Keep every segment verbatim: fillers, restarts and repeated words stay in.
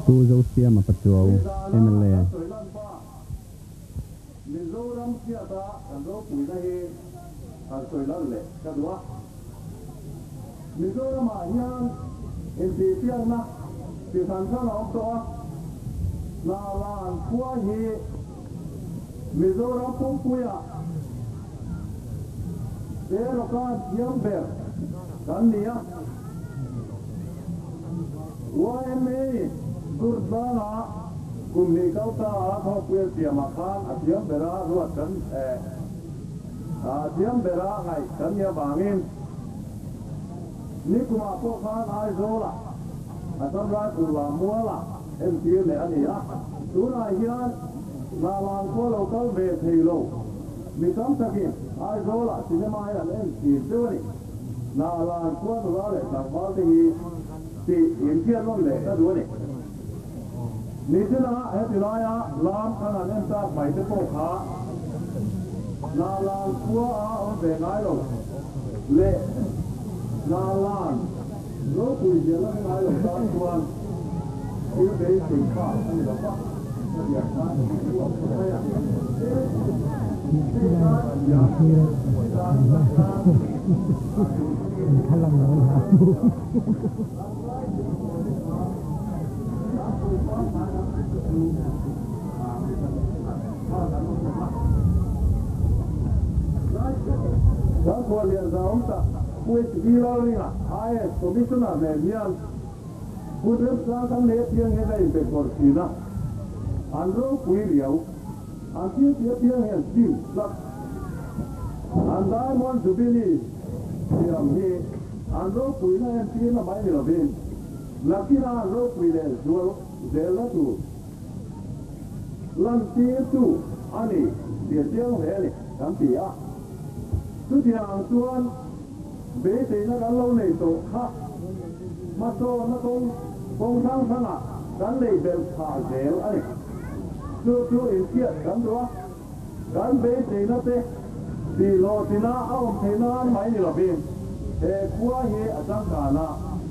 Khu dấu xia mà bắt đầu em là Mizoram kia ta kan ro pui na hi kan soi lan le ka duwa Mizoram a hian in ti tiang na ti san sa na to na lan khua hi Mizoram pu puya de ro ka diam ber kan nia wa me Gurdana cùng đi cao ta họ quyền tiệm mà khan à tiệm bè ra ruột cấn à tiệm bè ra ngày cấn nhà vàng in ní cũng mà có khan ai rồi là à xong ra cũng là mua là em kia này anh ấy á tú này hiền là làm có lâu cao về thì lâu mình cắm sạc in ai rồi là chỉ mai là em chỉ chưa này là làm có lâu để làm bao thì thì hiện kia nó lệ ra đuôi nàyนี่ที่น่ะเฮ้ยที่น้อยอ่ะลามขนาดนี้จากไปที่โป๊ะขานาลานคัวอ่ะเอาเบงไงลงเละนาลานโลกุยเจริญไงลงตอนตัวนที่เบสิกข้าอันนี้หรอปะอยากได้ตัวอะไรอ่ะอยากได้พลังงานDan kualian zaumta kuit ilalinga ai komisioner median kudrep sakan le tiang he dai pe korsina andro kuiriau antiu dia tiang he sim lak andai mon jubili tiang he andro kuina he tiang mai ni robin lakina andro kuile zual dela tu lan tu ani dia tiang he ni kan tia tu tiang tuan bế thì nó đã lâu này tổ khác mà cho nó không không sang sang à gắn này đều thả dẻo ấy chưa chưa in kiện gắn đó gắn bế thì nó thế thì lo thì nó ông thì nó ăn mấy là bên để qua hệ ở trong cả na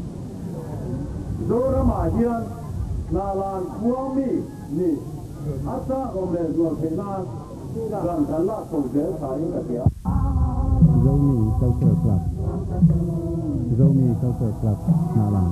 đó là mà hiền là làm qua mi nè ắt ra ông này rồi thì nó gần gần là tổ dẻo thả những cái kia Zomi Culture Club Zomi Culture Club Malang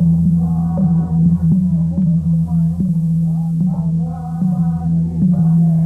Thank you.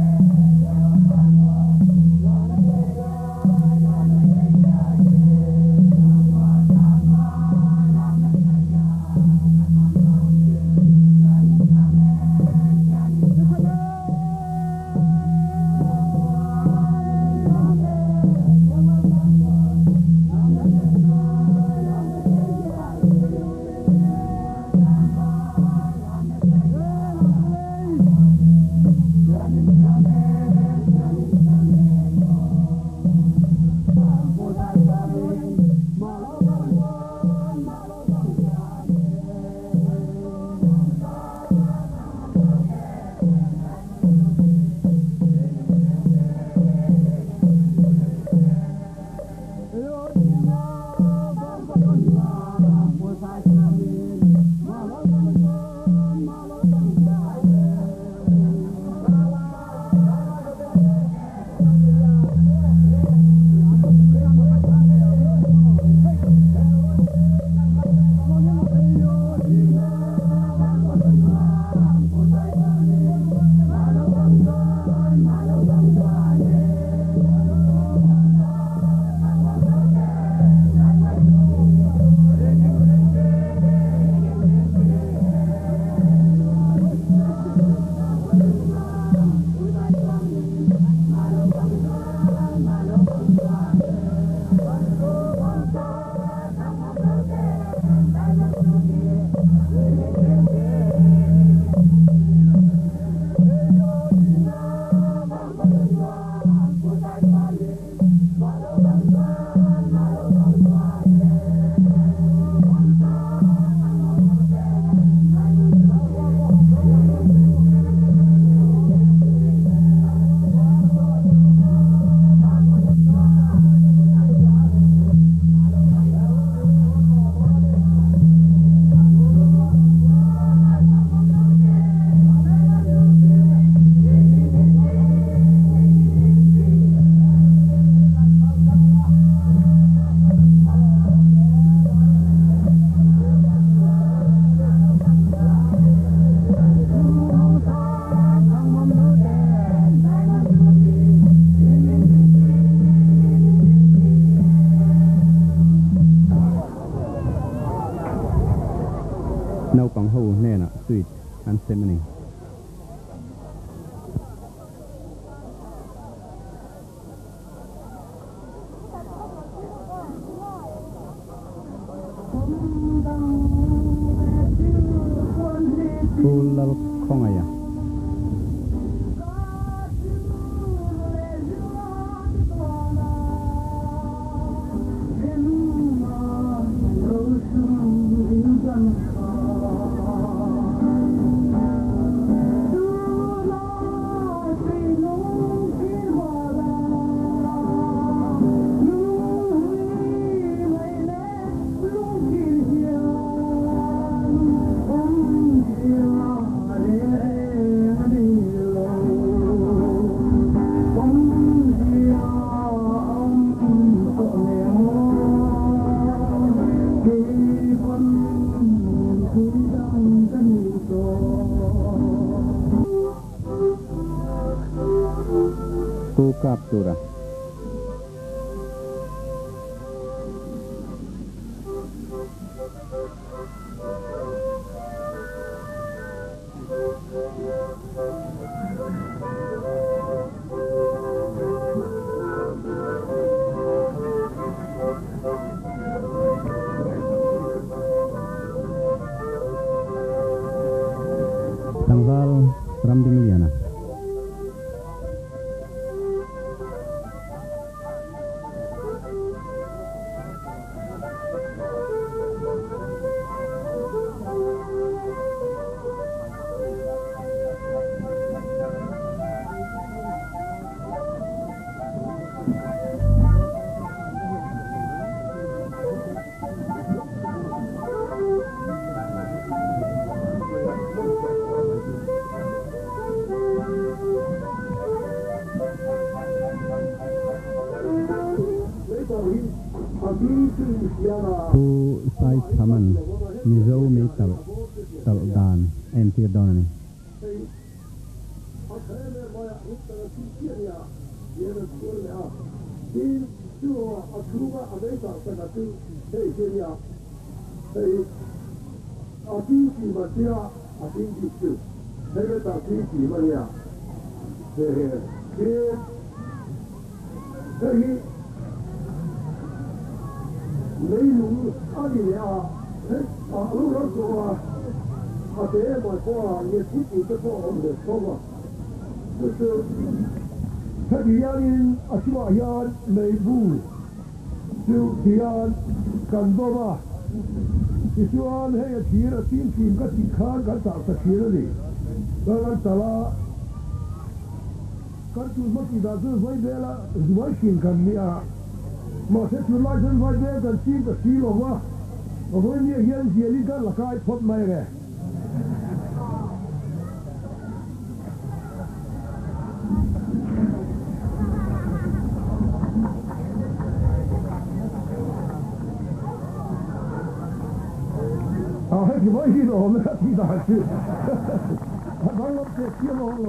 no pang ho ne na sweet and semani Pulal khongaya tu captura tanggal Rambing Liana tu sai thaman mizo me tal tal dan en tir donani lấy lũ ở đi à à lúc đó rồi à thế mà qua nhiều chút thì cái qua ông được không à就是他底下人啊是吧呀内部就底下干多吧你说那个提了天天个地看个咋子提了的那个咋啦kan tu mesti dah tu vai bela dua shin kan dia masa tu lai kan vai bela kan si ka si lo wa o ni hian si li kan la kai phot mai re ah hai vai hi lo me ti da chi ba lo ke si lo lo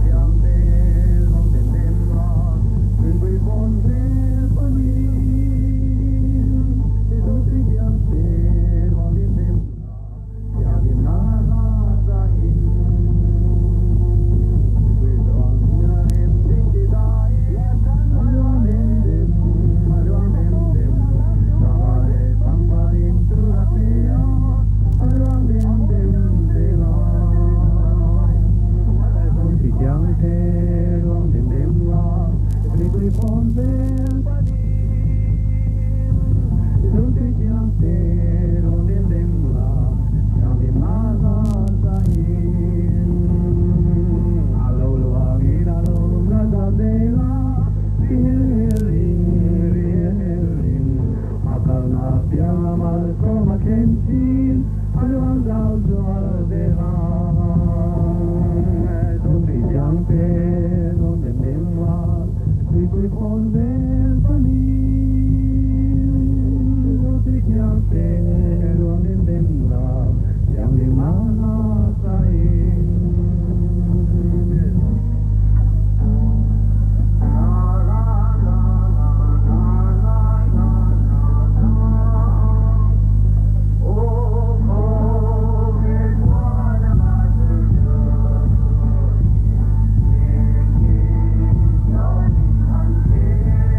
Funny Hãy subscribe cho kênh Ghiền Mì Gõ để không bỏ lỡ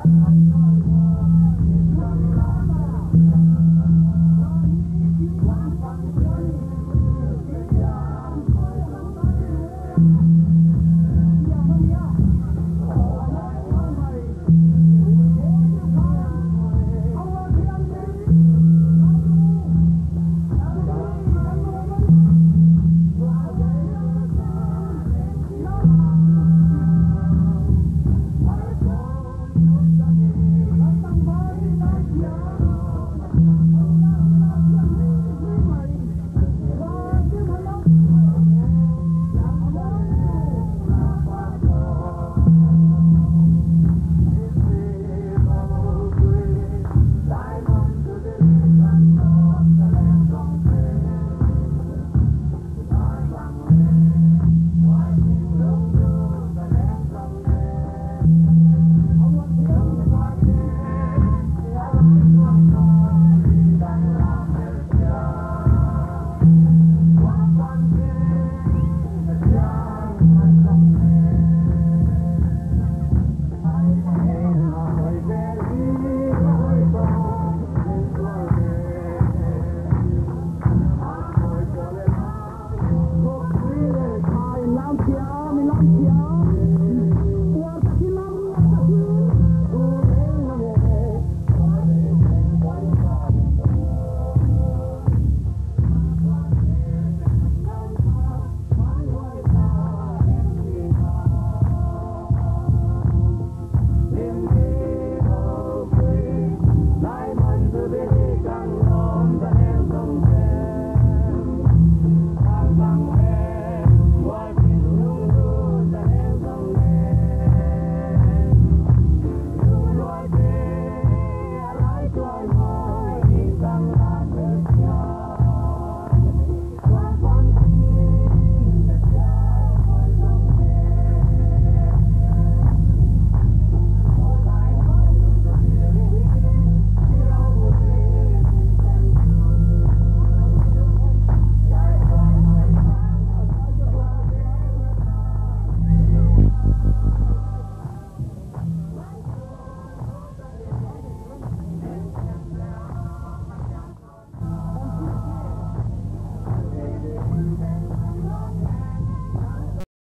Thank you.